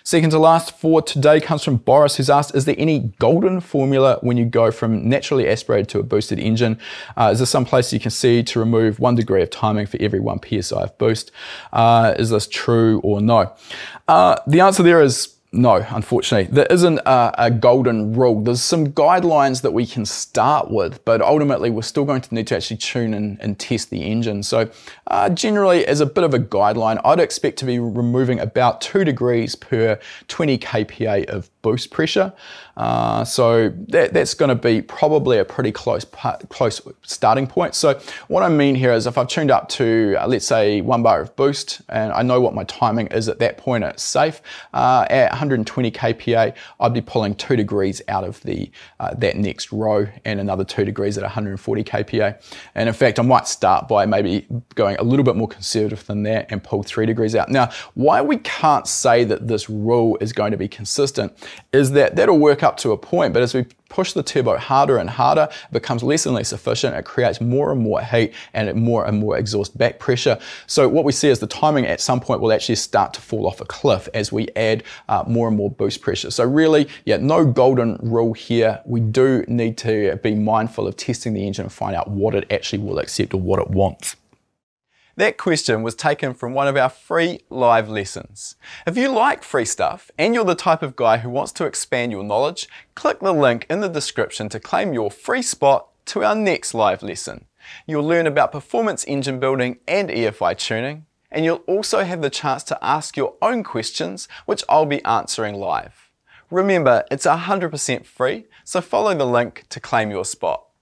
Second to last for today comes from Boris, who's asked, is there any golden formula when you go from naturally aspirated to a boosted engine? Is there some place you can see to remove 1 degree of timing for every 1 PSI of boost? Is this true or no? The answer there is no, unfortunately. There isn't a golden rule. There's some guidelines that we can start with, but ultimately we're still going to need to actually tune and test the engine. So generally, as a bit of a guideline, I'd expect to be removing about 2 degrees per 20 kPa of boost pressure. So that's going to be probably a pretty close starting point. So what I mean here is if I've tuned up to, let's say 1 bar of boost, and I know what my timing is at that point, it's safe, at 120 kPa, I'd be pulling 2 degrees out of that next row and another 2 degrees at 140 kPa. And in fact, I might start by maybe going a little bit more conservative than that and pull 3 degrees out. Now, why we can't say that this rule is going to be consistent is that that'll work up to a point, but as we push the turbo harder and harder, it becomes less and less efficient, it creates more and more heat and more exhaust back pressure. So what we see is the timing at some point will actually start to fall off a cliff as we add more and more boost pressure. So really, yeah, no golden rule here. We do need to be mindful of testing the engine and find out what it actually will accept or what it wants. That question was taken from one of our free live lessons. If you like free stuff and you're the type of guy who wants to expand your knowledge, click the link in the description to claim your free spot to our next live lesson. You'll learn about performance engine building and EFI tuning, and you'll also have the chance to ask your own questions, which I'll be answering live. Remember, it's 100% free, so follow the link to claim your spot.